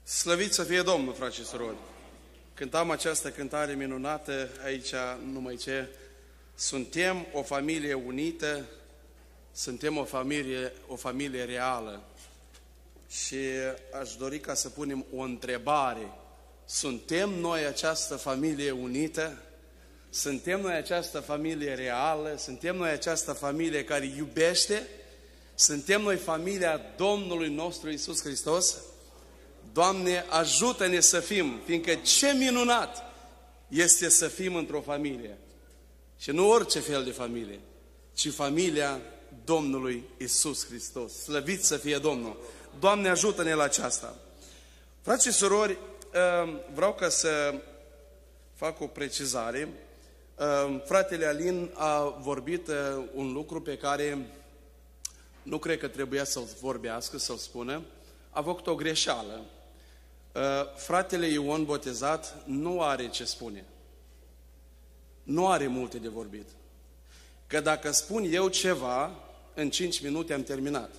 Slăvit să fie Domnul, frați și surori! Cântam această cântare minunată aici, numai ce suntem o familie unită, suntem o familie reală. Și aș dori ca să punem o întrebare. Suntem noi această familie unită? Suntem noi această familie reală? Suntem noi această familie care iubește? Suntem noi familia Domnului nostru Iisus Hristos? Doamne, ajută-ne să fim, fiindcă ce minunat este să fim într-o familie. Și nu orice fel de familie, ci familia Domnului Iisus Hristos. Slăvit să fie Domnul! Doamne, ajută-ne la aceasta! Frați și surori, vreau ca să fac o precizare. Fratele Alin a vorbit un lucru pe care nu cred că trebuia să-l vorbească, să-l spună. A făcut o greșeală. Fratele Ion Botezat nu are ce spune. Nu are multe de vorbit. Că dacă spun eu ceva, în 5 minute am terminat.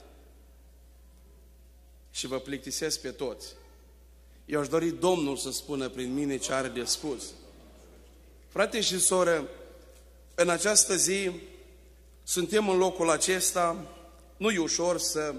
Și vă plictisesc pe toți. Eu aș dori Domnul să spună prin mine ce are de spus. Frate și soră, în această zi suntem în locul acesta, nu e ușor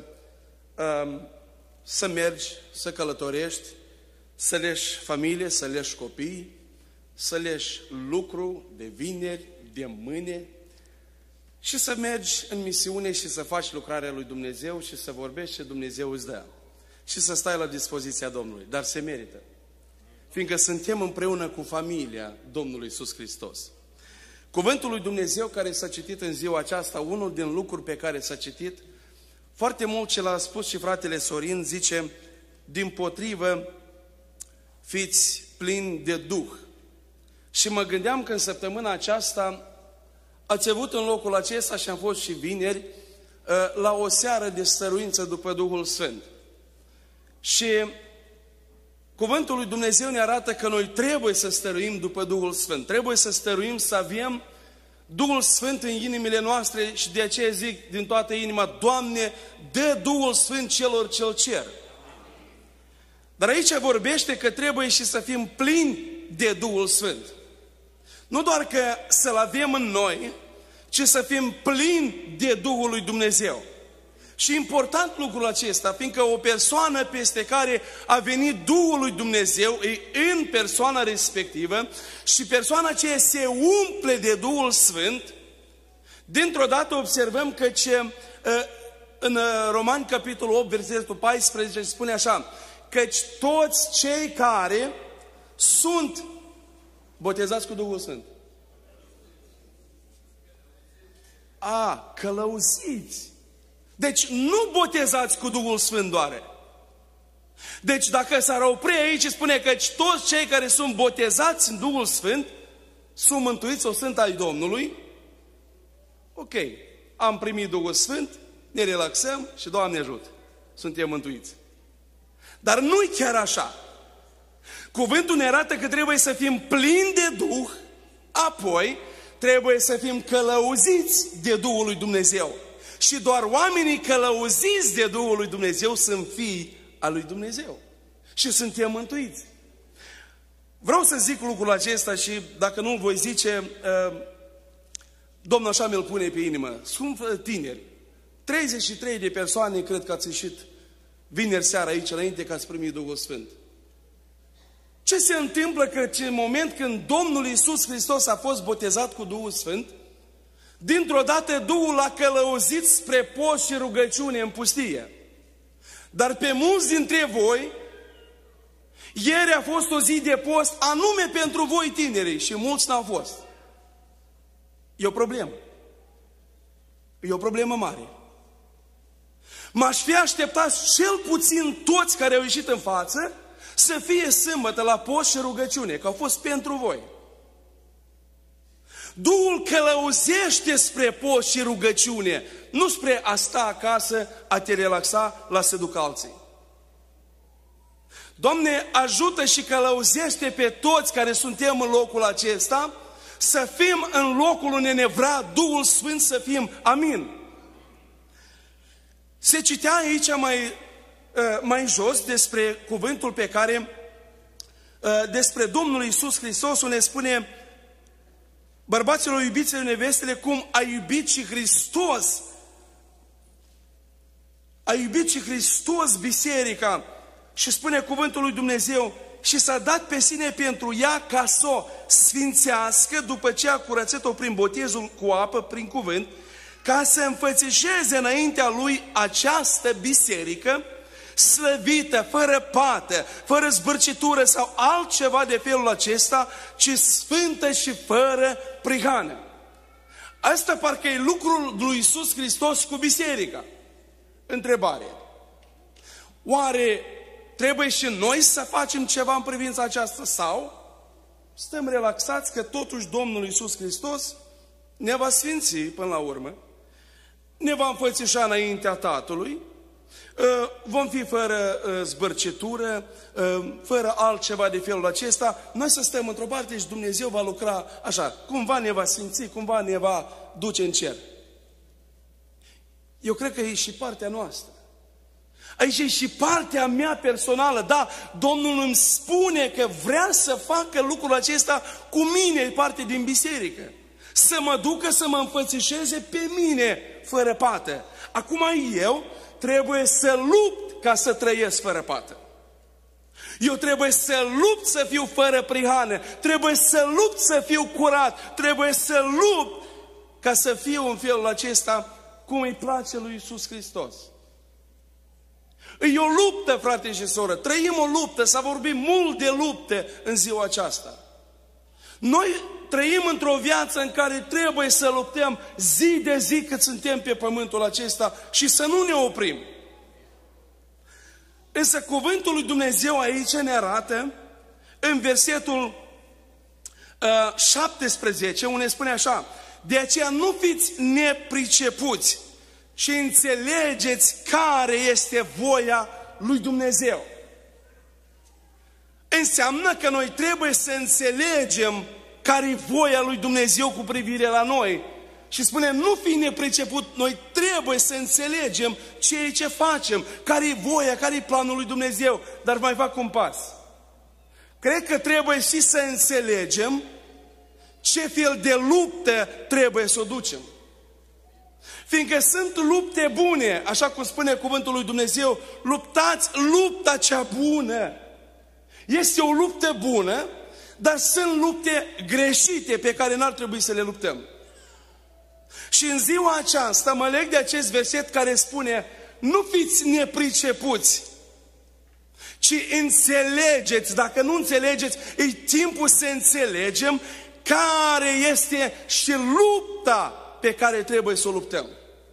să mergi, să călătorești, să leși familie, să leși copii, să leși lucru de vineri, de mâine și să mergi în misiune și să faci lucrarea lui Dumnezeu și să vorbești ce Dumnezeu îți dă. Și să stai la dispoziția Domnului. Dar se merită. Fiindcă suntem împreună cu familia Domnului Iisus Hristos. Cuvântul lui Dumnezeu care s-a citit în ziua aceasta, unul din lucruri pe care s-a citit, foarte mult ce l-a spus și fratele Sorin, zice, dimpotrivă, fiți plini de Duh. Și mă gândeam că în săptămâna aceasta ați avut în locul acesta și am fost și vineri la o seară de stăruință după Duhul Sfânt. Și cuvântul lui Dumnezeu ne arată că noi trebuie să stăruim după Duhul Sfânt. Trebuie să stăruim, să avem Duhul Sfânt în inimile noastre și de aceea zic din toată inima, Doamne, dă Duhul Sfânt celor ce-L cer. Dar aici vorbește că trebuie și să fim plini de Duhul Sfânt. Nu doar că să-L avem în noi, ci să fim plini de Duhul lui Dumnezeu. Și important lucrul acesta, fiindcă o persoană peste care a venit Duhul lui Dumnezeu e în persoana respectivă și persoana aceea se umple de Duhul Sfânt, dintr-o dată observăm că în Romani, capitolul 8, versetul 14, spune așa, căci toți cei care sunt botezați cu Duhul Sfânt. Călăuziți. Deci nu botezați cu Duhul Sfânt doar. Deci dacă s-ar opri aici, spune că toți cei care sunt botezați în Duhul Sfânt sunt mântuiți sau sunt ai Domnului. Ok, am primit Duhul Sfânt, ne relaxăm și Doamne ajută, suntem mântuiți. Dar nu-i chiar așa. Cuvântul ne arată că trebuie să fim plini de Duh, apoi trebuie să fim călăuziți de Duhul lui Dumnezeu. Și doar oamenii călăuziți de Duhul lui Dumnezeu sunt fii al lui Dumnezeu. Și suntem mântuiți. Vreau să zic lucrul acesta și dacă nu-l voi zice, Domnul așa mi-l pune pe inimă. Sunt tineri. 33 de persoane cred că ați ieșit vineri seara aici înainte că ați primit Duhul Sfânt. Ce se întâmplă că în moment când Domnul Iisus Hristos a fost botezat cu Duhul Sfânt, dintr-o dată Duhul a călăuzit spre post și rugăciune în pustie. Dar pe mulți dintre voi, ieri a fost o zi de post anume pentru voi tinerii și mulți n-au fost. E o problemă. E o problemă mare. M-aș fi așteptat cel puțin toți care au ieșit în față să fie sâmbătă la post și rugăciune, că au fost pentru voi. Duhul călăuzește spre post și rugăciune, nu spre a sta acasă, a te relaxa, la să duc alții. Doamne, ajută și călăuzește pe toți care suntem în locul acesta, să fim în locul unde ne vrea Duhul Sfânt să fim. Amin. Se citea aici mai mai jos despre cuvântul pe care, despre Domnul Iisus Hristos, unde spune: bărbaților, iubiți-le nevestele cum a iubit și Hristos. A iubit și Hristos biserica. Și spune cuvântul lui Dumnezeu: și s-a dat pe sine pentru ea ca să o sfințească după ce a curățit-o prin botezul cu apă, prin cuvânt, ca să înfățișeze înaintea lui această biserică slăvită, fără pată, fără zbârcitură sau altceva de felul acesta, ci sfântă și fără prihană. Asta parcă e lucrul lui Iisus Hristos cu biserica. Întrebare: oare trebuie și noi să facem ceva în privința aceasta sau stăm relaxați că totuși Domnul Iisus Hristos ne va sfinți până la urmă, ne va înfățișa înaintea Tatălui, vom fi fără zbârcitură, fără altceva de felul acesta, noi să stăm într-o parte și Dumnezeu va lucra așa, cumva ne va sfinți, cumva ne va duce în cer. Eu cred că e și partea noastră. Aici e și partea mea personală. Da, Domnul îmi spune că vrea să facă lucrul acesta cu mine, e parte din biserică. Să mă ducă să mă înfățișeze pe mine, fără pată. Acum eu trebuie să lupt ca să trăiesc fără pată. Eu trebuie să lupt să fiu fără prihană. Trebuie să lupt să fiu curat. Trebuie să lupt ca să fiu în felul acesta cum îi place lui Iisus Hristos. E o luptă, frate și soră. Trăim o luptă, s-a vorbit mult de lupte în ziua aceasta. Noi trăim într-o viață în care trebuie să luptăm zi de zi cât suntem pe pământul acesta și să nu ne oprim. Însă cuvântul lui Dumnezeu aici ne arată în versetul 17, unde spune așa: de aceea nu fiți nepricepuți și înțelegeți care este voia lui Dumnezeu. Înseamnă că noi trebuie să înțelegem care e voia lui Dumnezeu cu privire la noi. Și spune: nu fi nepriceput, noi trebuie să înțelegem ce facem, care e voia, care e planul lui Dumnezeu. Dar mai fac un pas. Cred că trebuie și să înțelegem ce fel de luptă trebuie să o ducem. Fiindcă sunt lupte bune, așa cum spune cuvântul lui Dumnezeu: luptați lupta cea bună. Este o luptă bună, dar sunt lupte greșite pe care n-ar trebui să le luptăm. Și în ziua aceasta mă leg de acest verset care spune: nu fiți nepricepuți, ci înțelegeți. Dacă nu înțelegeți, e timpul să înțelegem care este și lupta pe care trebuie să o luptăm.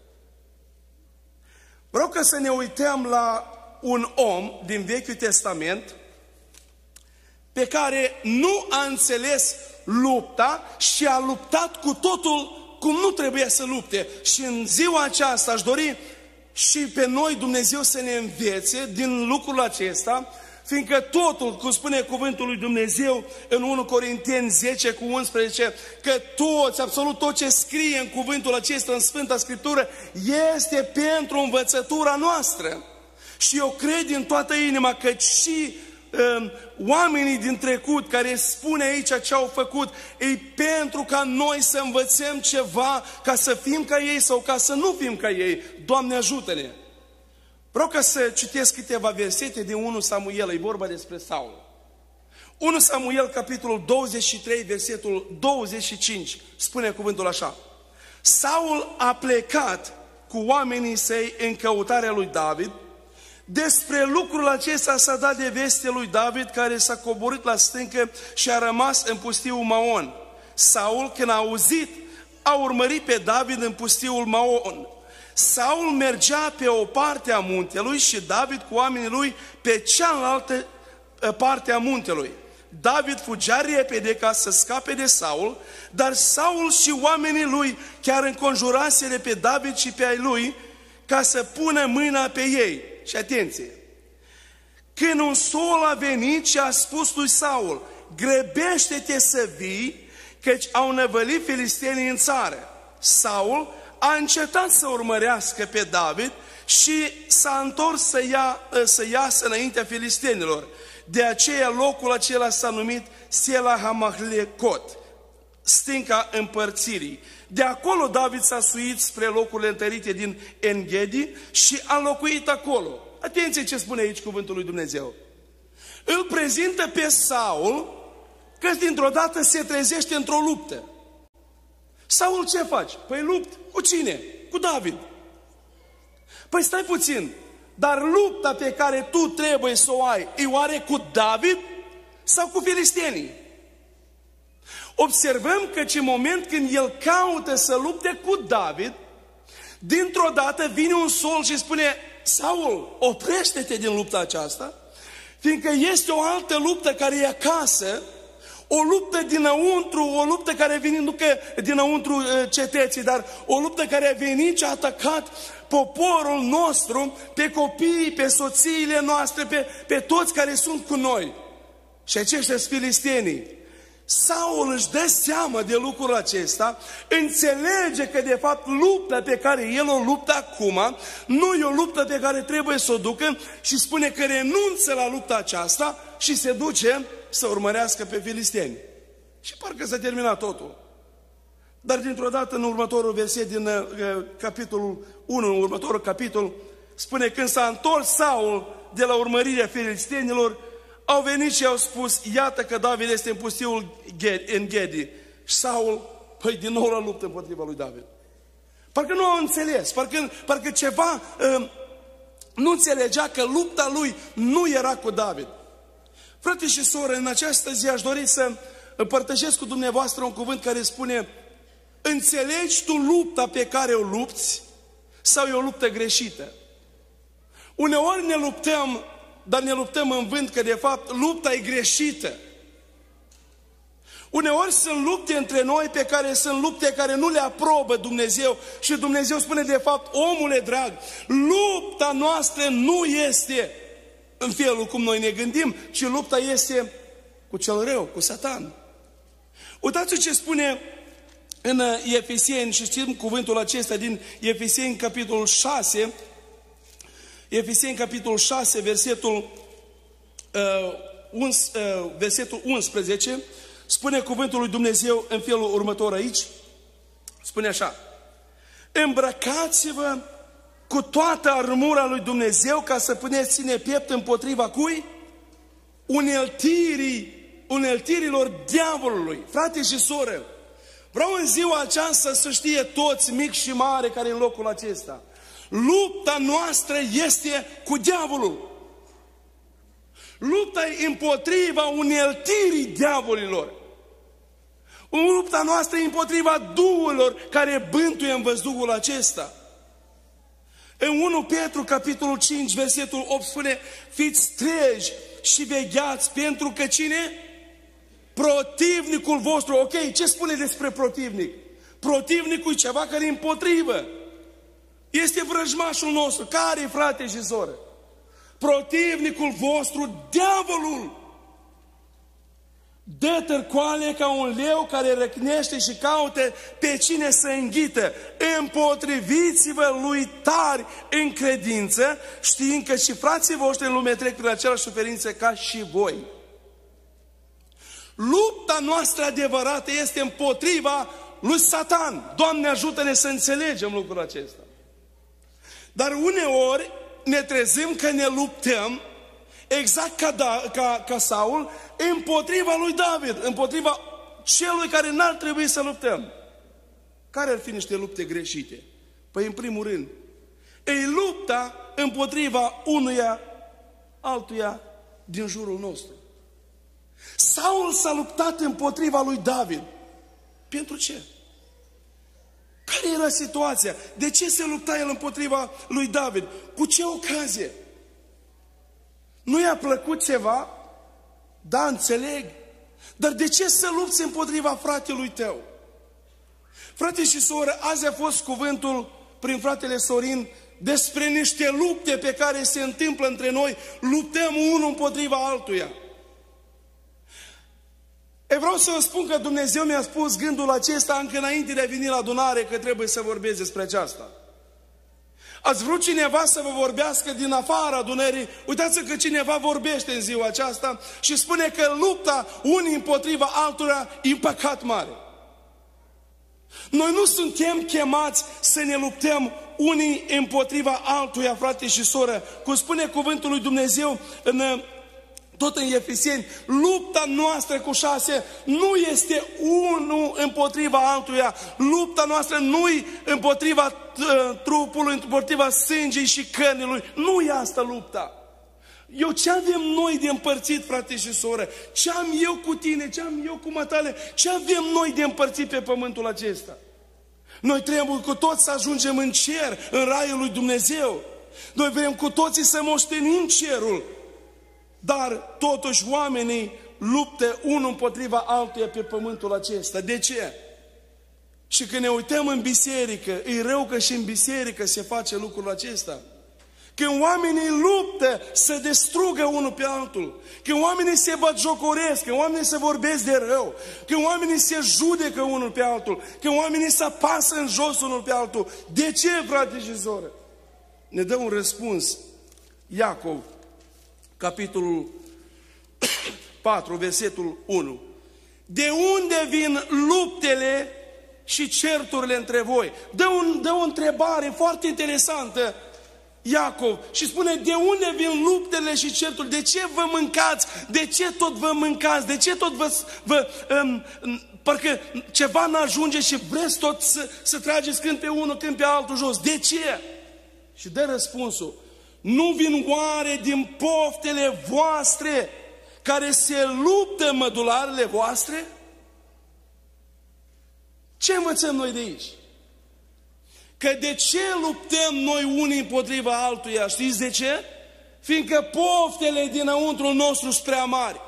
Vreau ca să ne uităm la un om din Vechiul Testament pe care nu a înțeles lupta și a luptat cu totul cum nu trebuia să lupte. Și în ziua aceasta aș dori și pe noi Dumnezeu să ne învețe din lucrul acesta, fiindcă totul, cum spune cuvântul lui Dumnezeu în 1 Corinteni 10 cu 11, că toți, absolut tot ce scrie în cuvântul acesta în Sfânta Scriptură este pentru învățătura noastră. Și eu cred din toată inima că și oamenii din trecut care spune aici ce au făcut, e pentru ca noi să învățăm ceva, ca să fim ca ei sau ca să nu fim ca ei. Doamne, ajută-ne! Vreau ca să citesc câteva versete din 1 Samuel, e vorba despre Saul. 1 Samuel, capitolul 23, versetul 25, spune cuvântul așa: Saul a plecat cu oamenii săi în căutarea lui David. Despre lucrul acesta s-a dat de veste lui David, care s-a coborât la stâncă și a rămas în pustiul Maon. Saul, când a auzit, a urmărit pe David în pustiul Maon. Saul mergea pe o parte a muntelui și David cu oamenii lui pe cealaltă parte a muntelui. David fugea repede ca să scape de Saul, dar Saul și oamenii lui chiar înconjuraseră pe David și pe ai lui ca să pună mâna pe ei. Și atenție! Când un sol a venit și a spus lui Saul: grăbește-te să vii, căci au năvălit filistenii în țară. Saul a încetat să urmărească pe David și s-a întors să iasă înaintea filistenilor. De aceea locul acela s-a numit Sela Hamahlekot, stânca împărțirii. De acolo David s-a suit spre locurile întărite din En-Gedi și a locuit acolo. Atenție ce spune aici cuvântul lui Dumnezeu. Îl prezintă pe Saul că dintr-o dată se trezește într-o luptă. Saul ce faci? Păi lupt. Cu cine? Cu David. Păi stai puțin, dar lupta pe care tu trebuie să o ai, e oare cu David sau cu filistenii? Observăm că în moment când el caută să lupte cu David, dintr-o dată vine un sol și spune: Saul, oprește-te din lupta aceasta, fiindcă este o altă luptă care e acasă, o luptă dinăuntru, o luptă care vine nu că dinăuntru cetății, dar o luptă care a venit și a atacat poporul nostru, pe copiii, pe soțiile noastre, pe toți care sunt cu noi. Și aceștia sunt filistenii. Saul își dă seama de lucrul acesta, înțelege că de fapt lupta pe care el o luptă acum nu e o luptă pe care trebuie să o ducă și spune că renunță la lupta aceasta și se duce să urmărească pe filisteni. Și parcă s-a terminat totul. Dar dintr-o dată în următorul verset din capitolul 1, în următorul capitol, spune: când s-a întors Saul de la urmărirea filistenilor, au venit și au spus: iată că David este în pustiul En-Gedi. Și Saul, păi din nou la luptă împotriva lui David. Parcă nu au înțeles, parcă ceva nu înțelegea că lupta lui nu era cu David. Frate și soră, în această zi aș dori să împărtășesc cu dumneavoastră un cuvânt care spune: înțelegi tu lupta pe care o lupți sau e o luptă greșită? Uneori ne luptăm, dar ne luptăm în vânt că de fapt lupta e greșită. Uneori sunt lupte între noi pe care sunt lupte care nu le aprobă Dumnezeu și Dumnezeu spune de fapt: omule drag, lupta noastră nu este în felul cum noi ne gândim, ci lupta este cu cel rău, cu Satan. Uitați ce spune în Efeseni, și știm cuvântul acesta din Efeseni capitolul 6, Efeseni capitolul 6, versetul 11, spune cuvântul lui Dumnezeu în felul următor aici, spune așa: îmbrăcați-vă cu toată armura lui Dumnezeu ca să puteți ține piept împotriva cui? Uneltirilor diavolului. Frate și soră, vreau în ziua aceasta să știe toți, mic și mare, care în locul acesta, lupta noastră este cu diavolul. Lupta e împotriva uneltirii diavolilor. Lupta noastră e împotriva duhurilor care bântuie în văzduhul acesta. În 1 Petru, capitolul 5, versetul 8 spune: fiți treji și vegheați, pentru că cine? Protivnicul vostru. Ok, ce spune despre protivnic? Protivnicul e ceva care e împotrivă. Este vrăjmașul nostru. Care, frate și soră? Protivnicul vostru, diavolul. Dă târcoale ca un leu care răcnește și caută pe cine să înghită. Împotriviți-vă lui tari în credință, știind că și frații voștri în lume trec prin aceleași suferințe ca și voi. Lupta noastră adevărată este împotriva lui Satan. Doamne, ajută-ne să înțelegem lucrul acesta. Dar uneori ne trezim că ne luptăm exact ca Saul împotriva lui David, împotriva celui care n-ar trebui să luptăm. Care ar fi niște lupte greșite? Păi în primul rând, e lupta împotriva unuia altuia din jurul nostru. Saul s-a luptat împotriva lui David. Pentru ce? Care era situația? De ce se lupta el împotriva lui David? Cu ce ocazie? Nu i-a plăcut ceva? Da, înțeleg. Dar de ce să lupți împotriva fratelui tău? Frate și soră, azi a fost cuvântul prin fratele Sorin despre niște lupte pe care se întâmplă între noi. Luptăm unul împotriva altuia. Vreau să vă spun că Dumnezeu mi-a spus gândul acesta încă înainte de a veni la adunare, că trebuie să vorbesc despre aceasta. Ați vrut cineva să vă vorbească din afara adunării? Uitați că cineva vorbește în ziua aceasta și spune că lupta unii împotriva altora e un păcat mare. Noi nu suntem chemați să ne luptăm unii împotriva altuia, frate și soră. Cum spune cuvântul lui Dumnezeu tot în Efeseni, lupta noastră cu 6 nu este unul împotriva altuia. Lupta noastră nu-i împotriva trupului, împotriva sângei și cărnilor. Nu e asta lupta. Ce avem noi de împărțit, frate și soră? Ce am eu cu tine? Ce am eu cu matale? Ce avem noi de împărțit pe pământul acesta? Noi trebuie cu toți să ajungem în cer, în raiul lui Dumnezeu. Noi vrem cu toții să moștenim cerul. Dar totuși oamenii luptă unul împotriva altuia pe pământul acesta. De ce? Și când ne uităm în biserică, e rău că și în biserică se face lucrul acesta. Când oamenii luptă să distrugă unul pe altul, când oamenii se batjocoresc, când oamenii se vorbesc de rău, când oamenii se judecă unul pe altul, când oamenii se apasă în jos unul pe altul. De ce, frate și soră? Ne dă un răspuns Iacov, capitolul 4, versetul 1. De unde vin luptele și certurile între voi? Dă o întrebare foarte interesantă Iacov și spune, de unde vin luptele și certurile? De ce vă mâncați? De ce tot vă mâncați? De ce tot parcă ceva n-ajunge și vreți tot să trageți când pe unul, când pe altul jos? De ce? Și dă răspunsul. Nu vin oare din poftele voastre care se luptă mădularele voastre? Ce învățăm noi de aici? Că de ce luptăm noi unii împotriva altuia? Știți de ce? Fiindcă poftele dinăuntru nostru sunt prea mari.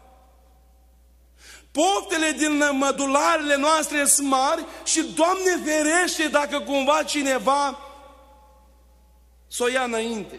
Poftele din mădularele noastre sunt mari și Doamne ferește dacă cumva cineva să o ia înainte.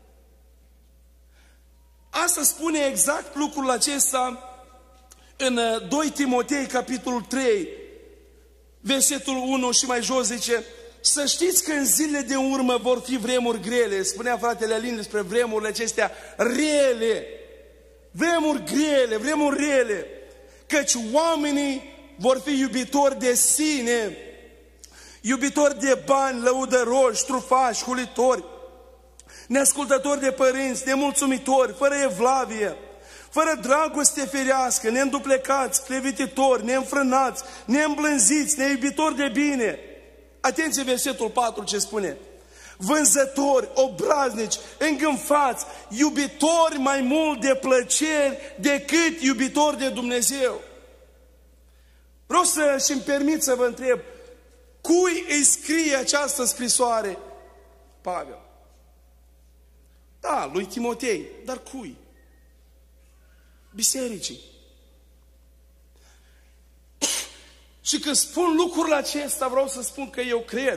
Asta spune exact lucrul acesta în 2 Timotei, capitolul 3, versetul 1 și mai jos zice, să știți că în zilele de urmă vor fi vremuri grele. Spunea fratele Alin despre vremurile acestea rele. Vremuri grele, vremuri rele. Căci oamenii vor fi iubitori de sine, iubitori de bani, lăudăroși, trufași, hulitori, neascultători de părinți, nemulțumitori, fără evlavie, fără dragoste ferească, neînduplecați, clevititori, neînfrânați, neîmblânziți, neiubitori de bine. Atenție versetul 4 ce spune. Vânzători, obraznici, îngânfați, iubitori mai mult de plăceri decât iubitori de Dumnezeu. Vreau să-și-mi permit să vă întreb, cui îi scrie această scrisoare Pavel? Da, lui Timotei, dar cui? Bisericii. Și când spun lucrul acesta, vreau să spun că eu cred.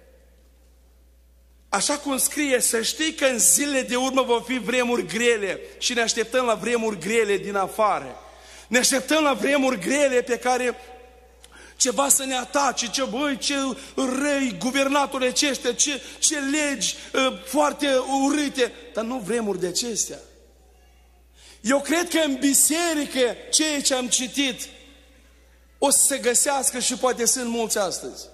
Așa cum scrie, să știi că în zilele de urmă vor fi vremuri grele și ne așteptăm la vremuri grele din afară. Ne așteptăm la vremuri grele pe care ceva să ne atace, ce răi guvernatori aceștia, ce legi foarte urâte, dar nu vremuri de acestea. Eu cred că în biserică, ceea ce am citit, o să se găsească și poate sunt mulți astăzi.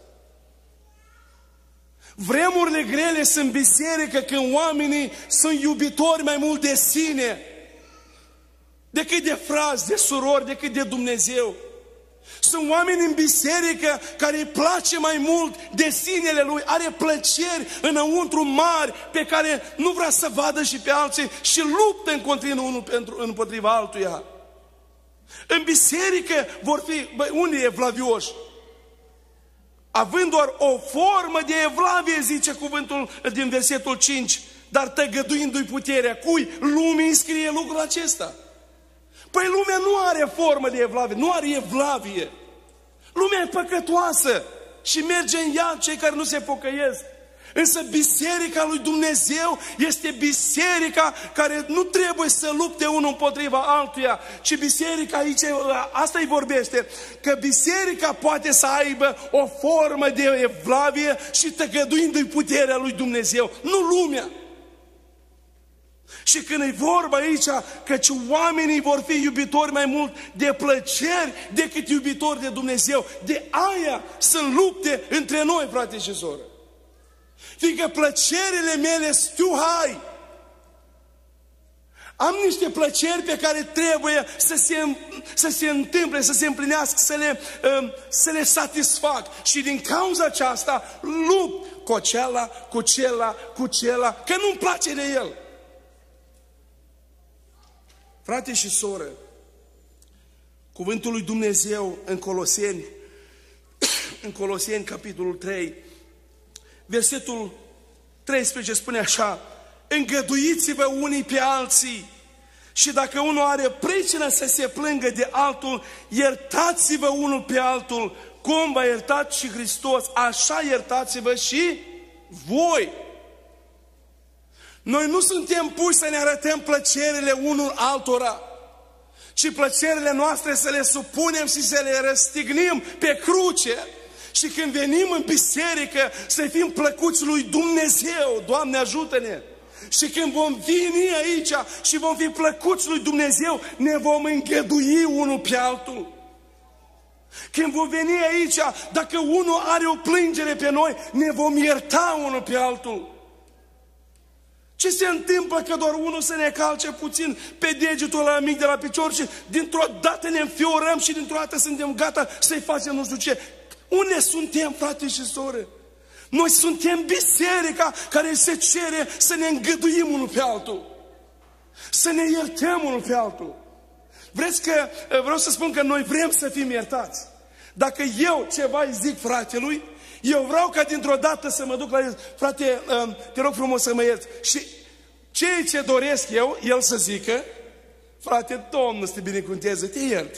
Vremurile grele sunt biserică când oamenii sunt iubitori mai mult de sine decât de frați, de surori, decât de Dumnezeu. Sunt oameni în biserică care îi place mai mult de sinele lui, are plăceri înăuntru mari pe care nu vrea să vadă și pe alții și luptă în continuu unul împotriva altuia. În biserică vor fi unii evlavioși, având doar o formă de evlavie, zice cuvântul din versetul 5, dar tăgăduindu-i puterea. Cui? Lumii scrie lucrul acesta. Păi lumea nu are formă de evlavie, nu are evlavie. Lumea e păcătoasă și merge în ea cei care nu se pocăiesc. Însă biserica lui Dumnezeu este biserica care nu trebuie să lupte unul împotriva altuia, ci biserica aici, asta îi vorbește, că biserica poate să aibă o formă de evlavie și tăgăduindu-i puterea lui Dumnezeu, nu lumea. Și când e vorba aici căci oamenii vor fi iubitori mai mult de plăceri decât iubitori de Dumnezeu, de aia sunt lupte între noi, frate și soră. Fiindcă plăcerile mele stuhai. Am niște plăceri pe care trebuie să se întâmple, să se împlinească, să le satisfac. Și din cauza aceasta lupt cu cela, că nu-mi place de el. Frate și soră, cuvântul lui Dumnezeu în Coloseni, capitolul 3, versetul 13 spune așa: îngăduiți-vă unii pe alții și dacă unul are pricină să se plângă de altul, iertați-vă unul pe altul, cum v-a iertat și Hristos, așa iertați-vă și voi. Noi nu suntem puși să ne arătăm plăcerile unul altora, ci plăcerile noastre să le supunem și să le răstignim pe cruce. Și când venim în biserică să fim plăcuți lui Dumnezeu, Doamne ajută-ne! Și când vom veni aici și vom fi plăcuți lui Dumnezeu, ne vom îngădui unul pe altul. Când vom veni aici, dacă unul are o plângere pe noi, ne vom ierta unul pe altul. Ce se întâmplă că doar unul să ne calce puțin pe degetul ăla mic de la picior și dintr-o dată ne înfiorăm și dintr-o dată suntem gata să-i facem nu știu ce? Unde suntem, frate și soră? Noi suntem biserica care se cere să ne îngăduim unul pe altul. Să ne iertăm unul pe altul. Vreau să spun că noi vrem să fim iertați. Dacă eu ceva îi zic fratelui, eu vreau ca dintr-o dată să mă duc la el: frate, te rog frumos să mă ierți. Și ceea ce doresc eu, el să zică: frate, Domnul să te binecuvânteze, te iert.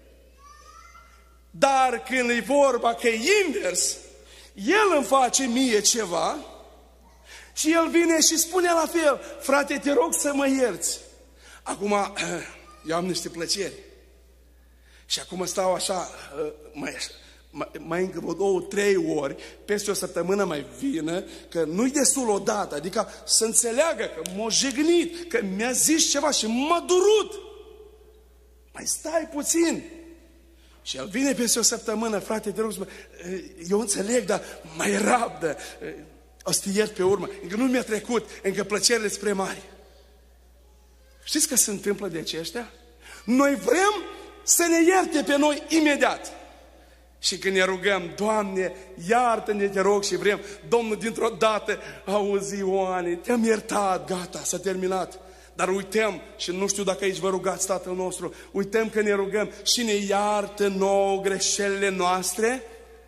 Dar când e vorba că e invers, el îmi face mie ceva și el vine și spune la fel: frate, te rog să mă ierți. Acum, eu am niște plăceri. Și acum stau așa, mai încă vreo 2-3 ori, peste o săptămână mai vină, că nu-i destul odată, adică să înțeleagă că m-a jignit, că mi-a zis ceva și m-a durut. Mai stai puțin. Și el vine peste o săptămână: frate, te rog, eu înțeleg, dar mai rabdă, o să te iert pe urmă, încă nu mi-a trecut, încă plăcerile spre mari. Știți că se întâmplă de aceștia? Noi vrem să ne ierte pe noi imediat. Și când ne rugăm: Doamne, iartă-ne, te rog, și vrem, Domnul dintr-o dată: auzi, Ioane, te-am iertat, gata, s-a terminat. Dar uităm, și nu știu dacă aici vă rugați Tatăl nostru, uităm că ne rugăm și ne iartă nouă greșelile noastre,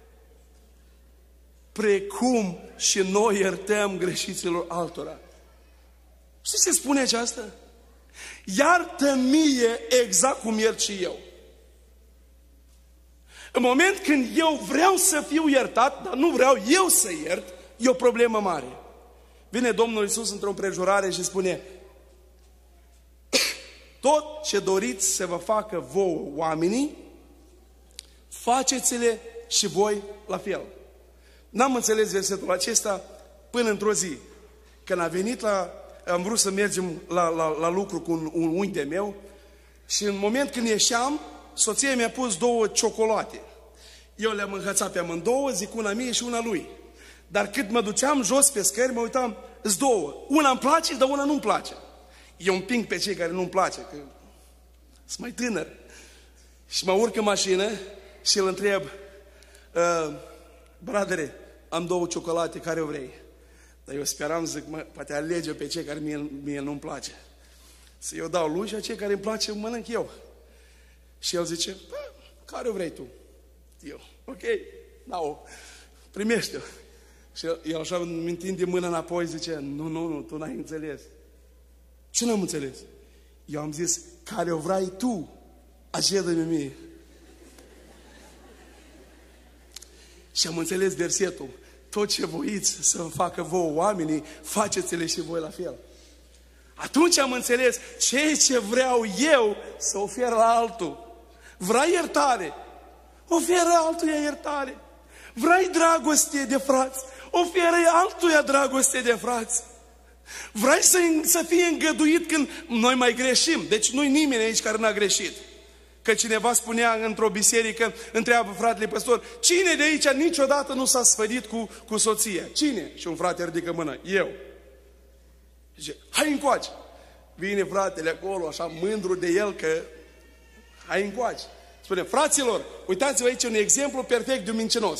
precum și noi iertăm greșiților altora. Știți ce spune aceasta? Iartă mie exact cum iert și eu. În moment când eu vreau să fiu iertat, dar nu vreau eu să iert, e o problemă mare. Vine Domnul Iisus într-o împrejurare și spune: tot ce doriți să vă facă vouă oamenii, faceți-le și voi la fel. N-am înțeles versetul acesta până într-o zi, când am vrut să mergem la lucru cu un unghi de meu și în moment când ieșeam, soția mi-a pus 2 ciocolate. Eu le-am înhățat pe amândouă, zic una mie și una lui. Dar cât mă duceam jos pe scări, mă uitam: îs 2. Una îmi place, dar una nu-mi place. Eu împing pe cei care nu-mi place, că sunt mai tânăr. Și mă urc în mașină și îl întreb: bradere, am 2 ciocolate, care o vrei? Dar eu speram, zic, poate alege pe cei care mie nu-mi place. Să eu dau lui și cei care îmi place mănânc eu. Și el zice: care o vrei tu? Eu: ok, dau, primește-o. Și el așa îmi întinde mâna înapoi, zice: nu, tu n-ai înțeles. Ce n-am înțeles? Eu am zis: care o vrei tu, aceea dă-mi mie. Și am înțeles versetul: tot ce voiți să-mi facă vouă oamenii, faceți-le și voi la fel. Atunci am înțeles ce vreau eu să ofer la altul. Vrei iertare? Oferă altuia iertare. Vrei dragoste de frați? Oferă altuia dragoste de frați. Vrei să fie îngăduit când noi mai greșim? Deci nu-i nimeni aici care n-a greșit. Că cineva spunea într-o biserică, întreabă fratele păstor, cine de aici niciodată nu s-a sfădit cu soția? Cine? Și un frate ridică mâna, eu. Zice, hai încoace. Vine fratele acolo, așa mândru de el că hai încoace. Spune, fraților, uitați-vă aici un exemplu perfect de un mincinos.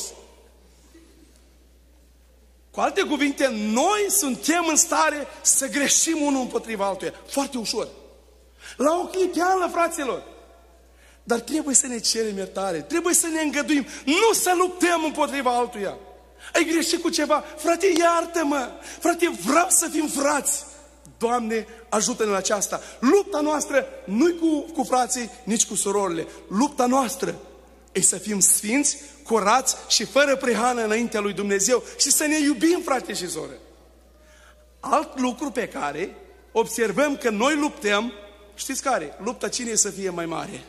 Cu alte cuvinte, noi suntem în stare să greșim unul împotriva altuia. Foarte ușor. La o clipeală, fraților. Dar trebuie să ne cerem iertare. Trebuie să ne îngăduim. Nu să luptăm împotriva altuia. Ai greșit cu ceva? Frate, iartă-mă! Frate, vreau să fim frați! Doamne, ajută-ne la aceasta. Lupta noastră nu-i cu frații, nici cu surorile. Lupta noastră e să fim sfinți, curați și fără prihană înaintea lui Dumnezeu și să ne iubim, frate și soră. Alt lucru pe care observăm că noi luptăm, știți care? Lupta cine să fie mai mare.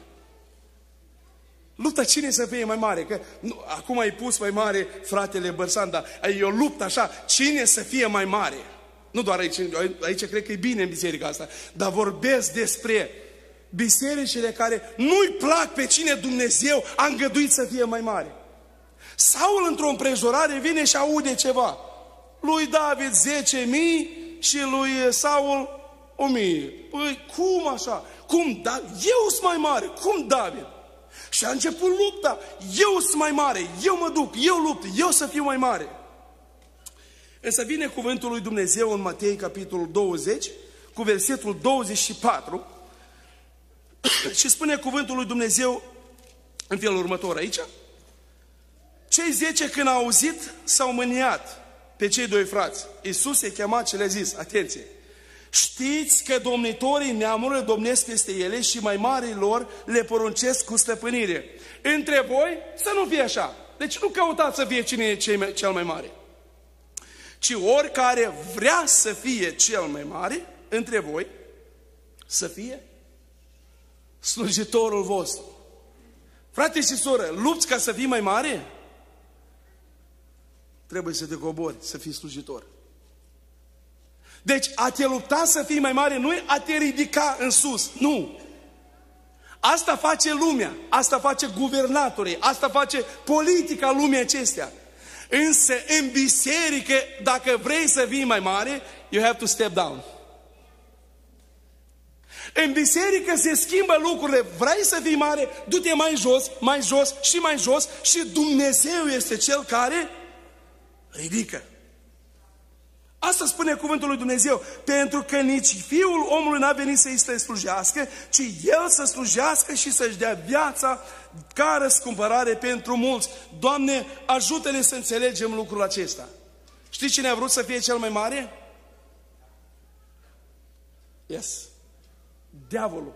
Lupta cine să fie mai mare? Că acum ai pus mai mare fratele Bărsan, dar e o luptă așa, cine să fie mai mare? Nu doar aici cred că e bine în biserica asta, dar vorbesc despre bisericile care nu-i plac pe cine Dumnezeu a îngăduit să fie mai mare. Saul într-o împrejurare vine și aude ceva. Lui David 10.000 și lui Saul 1.000. Păi cum așa? Cum? Eu sunt mai mare. Cum David? Și a început lupta. Eu sunt mai mare. Eu mă duc. Eu lupt. Eu să fiu mai mare. Însă vine cuvântul lui Dumnezeu în Matei, capitolul 20, cu versetul 24, și spune cuvântul lui Dumnezeu în felul următor aici. Cei 10 când au auzit s-au mâniat pe cei doi frați. Iisus i-a chemat și le-a zis, atenție, știți că domnitorii neamurilor domnesc peste ele și mai marii lor le poruncesc cu stăpânire. Între voi să nu fie așa. Deci nu căutați să fie cine e cel mai mare. Ci oricare vrea să fie cel mai mare între voi, să fie slujitorul vostru. Frate și soră, lupți ca să fii mai mare? Trebuie să te cobori, să fii slujitor. Deci a te lupta să fii mai mare nu e a te ridica în sus, nu. Asta face lumea, asta face guvernatorii, asta face politica lumii acestea. Însă în biserică, dacă vrei să fii mai mare, you have to step down. În biserică se schimbă lucrurile. Vrei să fii mare? Du-te mai jos, mai jos și mai jos și Dumnezeu este Cel care ridică. Asta spune cuvântul lui Dumnezeu. Pentru că nici Fiul omului n-a venit să-i slujească, ci El să slujească și să-și dea viața ca răscumpărare pentru mulți. Doamne, ajută-ne să înțelegem lucrul acesta. Știți cine a vrut să fie cel mai mare? Yes. Diavolul.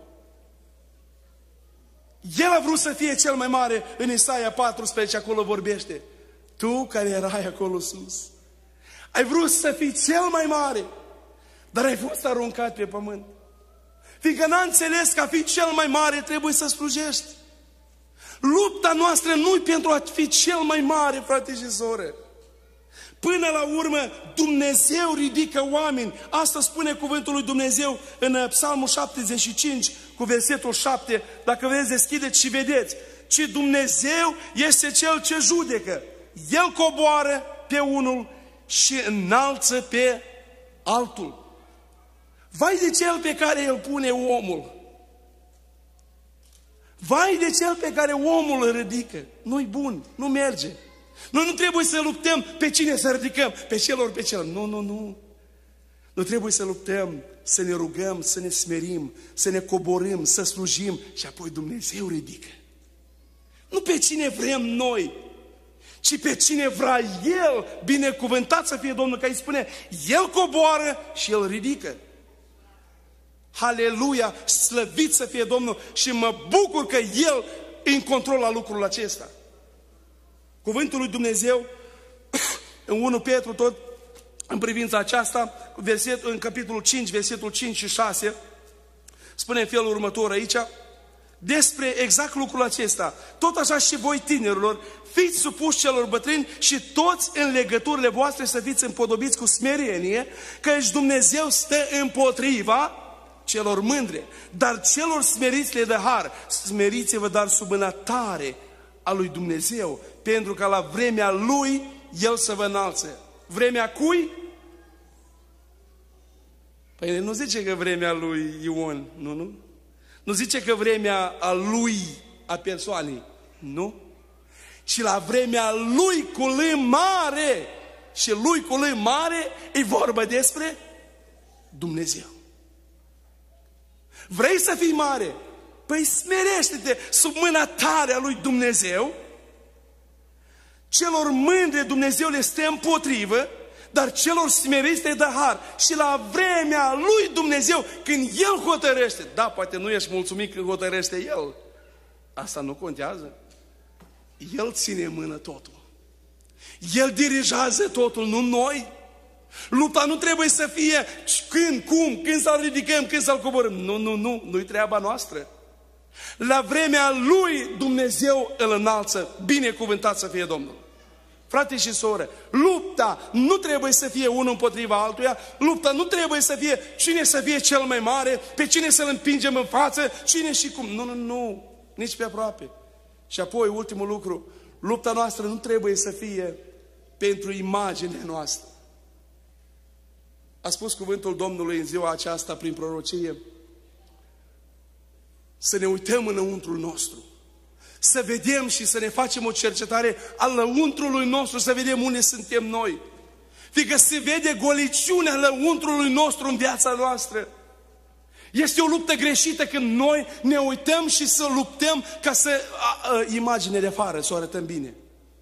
El a vrut să fie cel mai mare. În Isaia 14 acolo vorbește. Tu care erai acolo sus, ai vrut să fii cel mai mare, dar ai fost aruncat pe pământ. Fiindcă n-a înțeles că a fi cel mai mare trebuie să slujești. Lupta noastră nu-i pentru a fi cel mai mare, frate și soră. Până la urmă, Dumnezeu ridică oameni. Asta spune cuvântul lui Dumnezeu în Psalmul 75, cu versetul 7. Dacă vreți, deschideți și vedeți. Ci Dumnezeu este Cel ce judecă. El coboară pe unul și înalță pe altul. Vai de cel pe care îl pune omul. Vai de cel pe care omul îl ridică. Nu-i bun, nu merge. Noi nu trebuie să luptăm pe cine să ridicăm, pe celor pe celor. Nu, nu, nu. Nu trebuie să luptăm, să ne rugăm, să ne smerim, să ne coborâm, să slujim și apoi Dumnezeu ridică. Nu pe cine vrem noi, ci pe cine vrea El, binecuvântat să fie Domnul, că îi spune, El coboară și El ridică. Haleluia, slăvit să fie Domnul și mă bucur că El e în control la lucrul acesta. Cuvântul lui Dumnezeu în 1 Petru, tot în privința aceasta, în capitolul 5, versetul 5 și 6, spune în felul următor aici, despre exact lucrul acesta. Tot așa și voi, tinerilor, fiți supuși celor bătrâni și toți în legăturile voastre să fiți împodobiți cu smerenie, căci Dumnezeu stă împotriva celor mândre, dar celor smeriți le dă har. Smeriți-vă, dar sub mâna tare a lui Dumnezeu, pentru că la vremea Lui El să vă înalțe. Vremea cui? Păi nu zice că vremea lui Ion, nu? Nu zice că vremea a lui, a persoanei, nu? Ci la vremea lui cu L mare. Și lui cu L mare e vorba despre Dumnezeu. Vrei să fii mare? Păi smerește-te sub mâna tare a lui Dumnezeu. Celor mândre Dumnezeu le stă împotrivă, dar celor smeriți le dă har. Și la vremea lui Dumnezeu, când El hotărăște, da, poate nu ești mulțumit când hotărăște El, asta nu contează. El ține în mână totul. El dirigează totul, nu noi. Lupta nu trebuie să fie când, cum, când să-l ridicăm, când să-l coborâm. Nu-i treaba noastră. La vremea lui Dumnezeu îl înalță, binecuvântat să fie Domnul. Frate și soră, lupta nu trebuie să fie unul împotriva altuia, lupta nu trebuie să fie cine să fie cel mai mare, pe cine să-l împingem în față, cine și cum. Nu, nici pe aproape. Și apoi, ultimul lucru, lupta noastră nu trebuie să fie pentru imaginea noastră. A spus cuvântul Domnului în ziua aceasta prin prorocie, să ne uităm înăuntrul nostru, să vedem și să ne facem o cercetare al lăuntrului nostru, să vedem unde suntem noi. Fiindcă se vede goliciunea lăuntrului nostru în viața noastră. Este o luptă greșită când noi ne uităm și să luptăm ca să imaginea de afară, să o arătăm bine.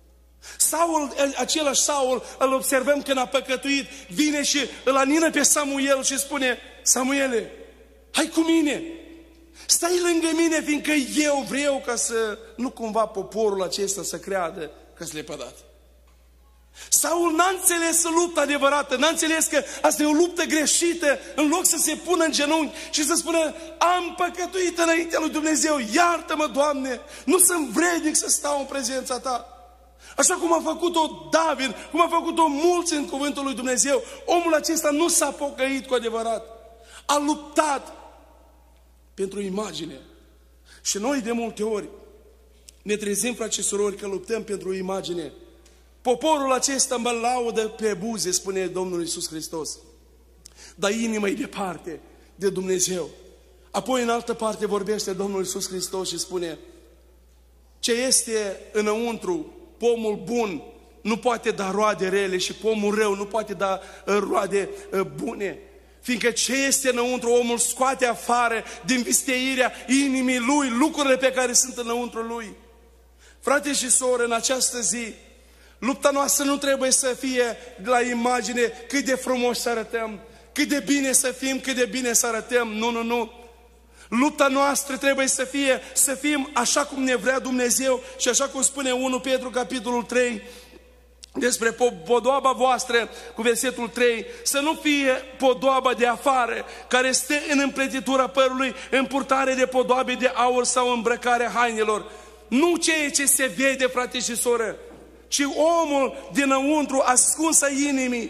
Același Saul, îl observăm când a păcătuit, vine și îl anină pe Samuel și spune, Samuele, hai cu mine, stai lângă mine, fiindcă eu vreau ca să nu cumva poporul acesta să creadă că s-le pădat. Saul n-a înțeles lupta adevărată, n-a înțeles că asta e o luptă greșită, în loc să se pună în genunchi și să spună, am păcătuit înaintea lui Dumnezeu, iartă-mă, Doamne, nu sunt vrednic să stau în prezența Ta. Așa cum a făcut-o David, cum a făcut-o mulți în cuvântul lui Dumnezeu, omul acesta nu s-a pocăit cu adevărat. A luptat pentru imagine. Și noi de multe ori ne trezim, frați și surori, că luptăm pentru imagine. Poporul acesta mă laudă pe buze, spune Domnul Iisus Hristos, dar inima e departe de Dumnezeu. Apoi în altă parte vorbește Domnul Iisus Hristos și spune, ce este înăuntru, pomul bun nu poate da roade rele și pomul rău nu poate da roade bune. Fiindcă ce este înăuntru, omul scoate afară din visteirea inimii lui, lucrurile pe care sunt înăuntru lui. Frate și soră, în această zi, lupta noastră nu trebuie să fie la imagine cât de frumos să arătăm, cât de bine să fim, cât de bine să arătăm. Nu. Lupta noastră trebuie să fim așa cum ne vrea Dumnezeu și așa cum spune 1 Petru, capitolul 3, despre podoaba voastră, cu versetul 3, să nu fie podoaba de afară, care stă în împletitura părului, în purtare de podoabe de aur sau îmbrăcarea hainelor. Nu ceea ce se vede, frate și soră, ci omul dinăuntru, ascuns a inimii,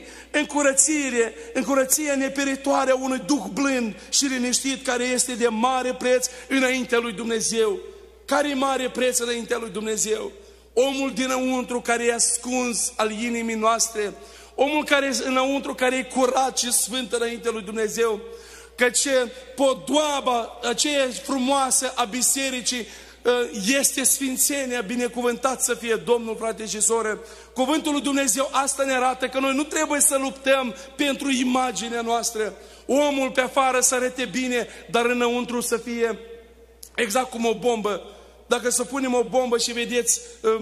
în curăția neperitoare a unui duh blând și liniștit, care este de mare preț înaintea lui Dumnezeu. Care e mare preț înaintea lui Dumnezeu? Omul dinăuntru care e ascuns al inimii noastre, omul care e înăuntru, care e curat și sfânt înaintea lui Dumnezeu, căci podoaba aceea frumoasă a bisericii este sfințenia, binecuvântat să fie Domnul, frate și soră. Cuvântul lui Dumnezeu asta ne arată că noi nu trebuie să luptăm pentru imaginea noastră. Omul pe afară să arate bine, dar înăuntru să fie exact cum o bombă. Dacă să punem o bombă și vedeți,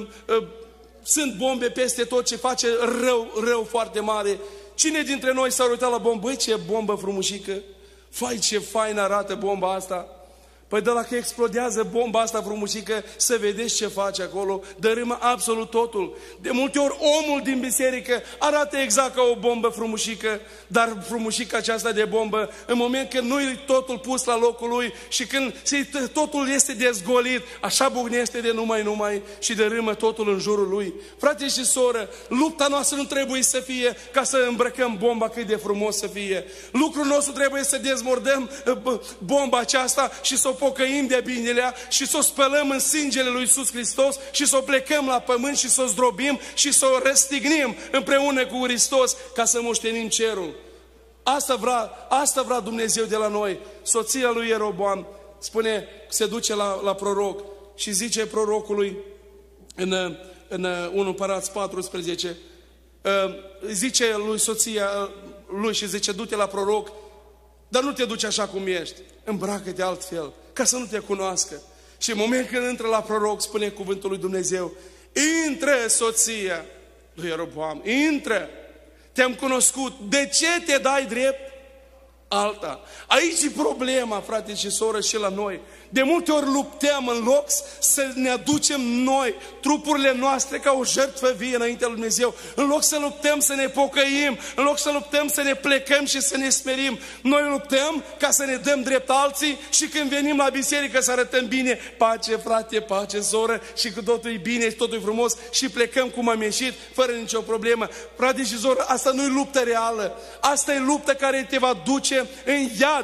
sunt bombe peste tot, ce face rău foarte mare. Cine dintre noi s-a uitat la bombă? Băi, ce bombă frumușică! Fai, ce fain arată bomba asta! Păi de la că explodează bomba asta frumușică, să vedeți ce face acolo, dărâmă absolut totul. De multe ori omul din biserică arată exact ca o bombă frumușică, dar frumușica aceasta de bombă, în moment când nu-i totul pus la locul lui și când totul este dezgolit, așa bucnește de numai și dărâmă totul în jurul lui. Frate și soră, lupta noastră nu trebuie să fie ca să îmbrăcăm bomba cât de frumos să fie. Lucrul nostru trebuie să dezmordăm bomba aceasta și să o pocăim de binelea și să o spălăm în sângele lui Iisus Hristos și să o plecăm la pământ și să o zdrobim și să o răstignim împreună cu Hristos ca să moștenim cerul. Asta vrea Dumnezeu de la noi. Soția lui Ieroboam spune, se duce la proroc și zice prorocului în 1 Împărați 14, zice lui soția lui și zice, du-te la proroc, dar nu te duci așa cum ești, îmbracă-te altfel, ca să nu te cunoască. Și în moment când intră la proroc, spune cuvântul lui Dumnezeu, intră soția lui Ieroboam, intră, te-am cunoscut, de ce te dai drept alta? Aici e problema, frate și soră, și la noi. De multe ori luptăm în loc să ne aducem noi trupurile noastre ca o jertfă vie înaintea lui Dumnezeu. În loc să luptăm să ne pocăim, în loc să luptăm să ne plecăm și să ne smerim, noi luptăm ca să ne dăm drept alții și când venim la biserică să arătăm bine, pace frate, pace soră și că totul e bine și totul e frumos și plecăm cum am ieșit fără nicio problemă. Frate și soră, asta nu e luptă reală, asta e luptă care te va duce în iad.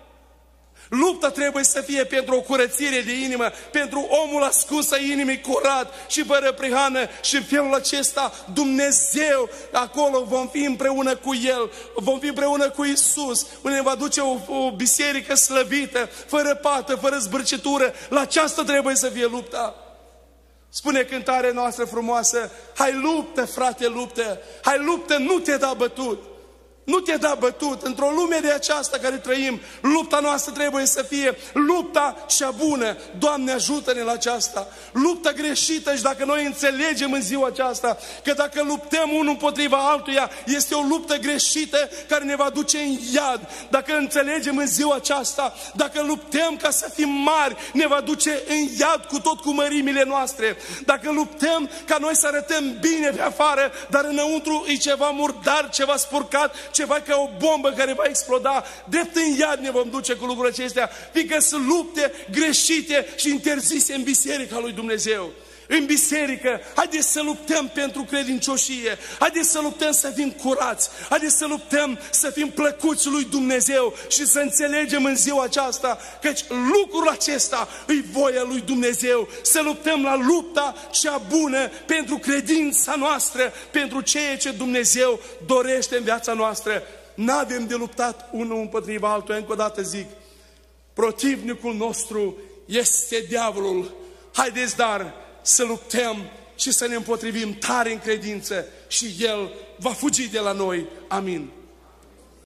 Lupta trebuie să fie pentru o curățire de inimă, pentru omul ascuns a inimii curat și fără prihană și în felul acesta Dumnezeu, acolo vom fi împreună cu El, vom fi împreună cu Iisus, unde ne va duce o biserică slăvită, fără pată, fără zbârcitură. La aceasta trebuie să fie lupta. Spune cântarea noastră frumoasă, hai luptă frate, luptă, hai luptă, nu te da bătut. Nu te da bătut. Într-o lume de aceasta care trăim, lupta noastră trebuie să fie lupta cea bună. Doamne, ajută-ne la aceasta. Lupta greșită și dacă noi înțelegem în ziua aceasta că dacă luptăm unul împotriva altuia, este o luptă greșită care ne va duce în iad. Dacă înțelegem în ziua aceasta, dacă luptăm ca să fim mari, ne va duce în iad cu tot cu mărimile noastre. Dacă luptăm ca noi să arătăm bine pe afară, dar înăuntru e ceva murdar, ceva spurcat, ceva ca o bombă care va exploda, drept în iad ne vom duce cu lucrurile acestea, fiindcă sunt lupte greșite și interzise în biserica lui Dumnezeu. În biserică, haideți să luptăm pentru credincioșie, haideți să luptăm să fim curați, haideți să luptăm să fim plăcuți lui Dumnezeu și să înțelegem în ziua aceasta căci lucrul acesta îi voia lui Dumnezeu, să luptăm la lupta cea bună pentru credința noastră, pentru ceea ce Dumnezeu dorește în viața noastră. N-avem de luptat unul împotriva altuia, încă o dată zic, protivnicul nostru este diavolul. Haideți dar să luptăm și să ne împotrivim tare în credință și El va fugi de la noi. Amin.